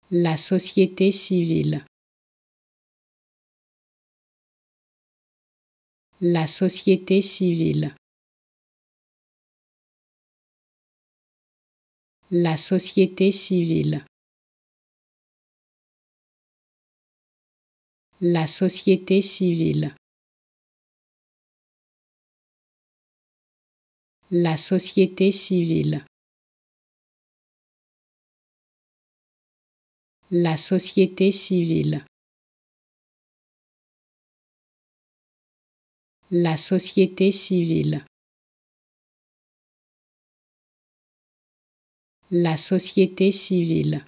La société civile. La société civile. La société civile. La société civile. La société civile. La société civile. La société civile. La société civile.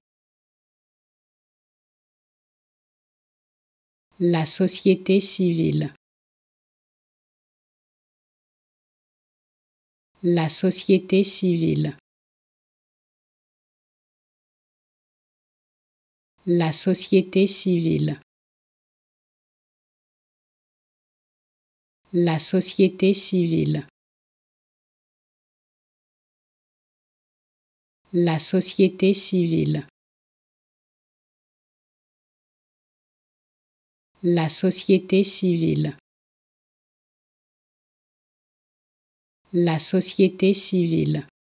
La société civile. La société civile. La société civile. La société civile. La société civile. La société civile. La société civile.